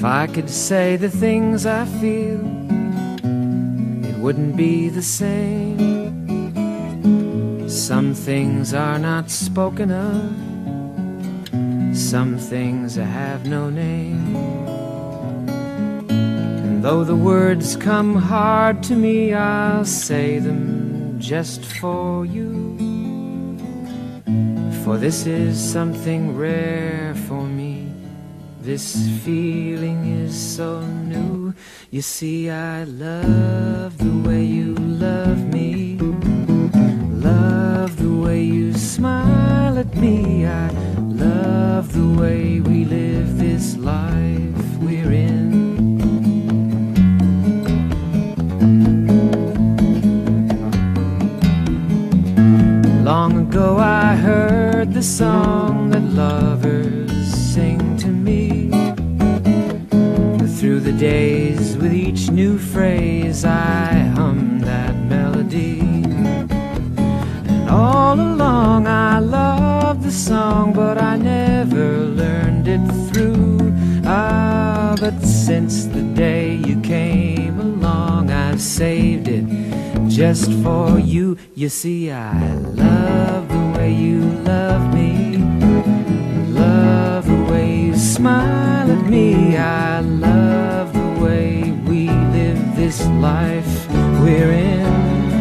If I could say the things I feel, it wouldn't be the same. Some things are not spoken of, some things have no name. And though the words come hard to me, I'll say them just for you. For this is something rare for me. This feeling is so new. You see, I love the way you love me, love the way you smile at me. I love the way we live this life we're in. Long ago I heard the song that lovers sing to me. Through the days, with each new phrase, I hum that melody. And all along I loved the song, but I never learned it through. Ah, but since the day you came along, I've saved it just for you. You see, I love the way you love me, love the way you smile at me. I love the way we live this life we're in.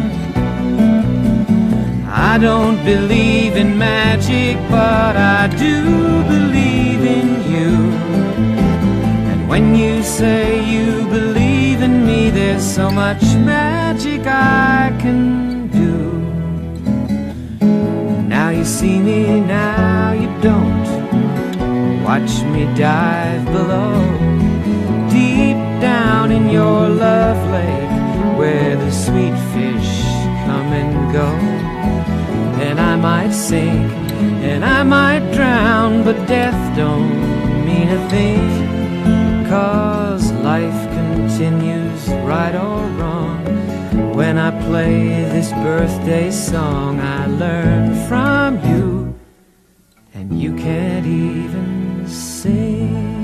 I don't believe in magic, but I do believe in you. And when you say you believe in me, there's so much magic I can do. Now you see me, now you don't. Watch me dive below, deep down in your love lake, where the sweet fish come and go. And I might sink, and I might drown, but death don't mean a thing, 'cause life continues, right or wrong. When I play this birthday song, I learn from you, and you can't even sing.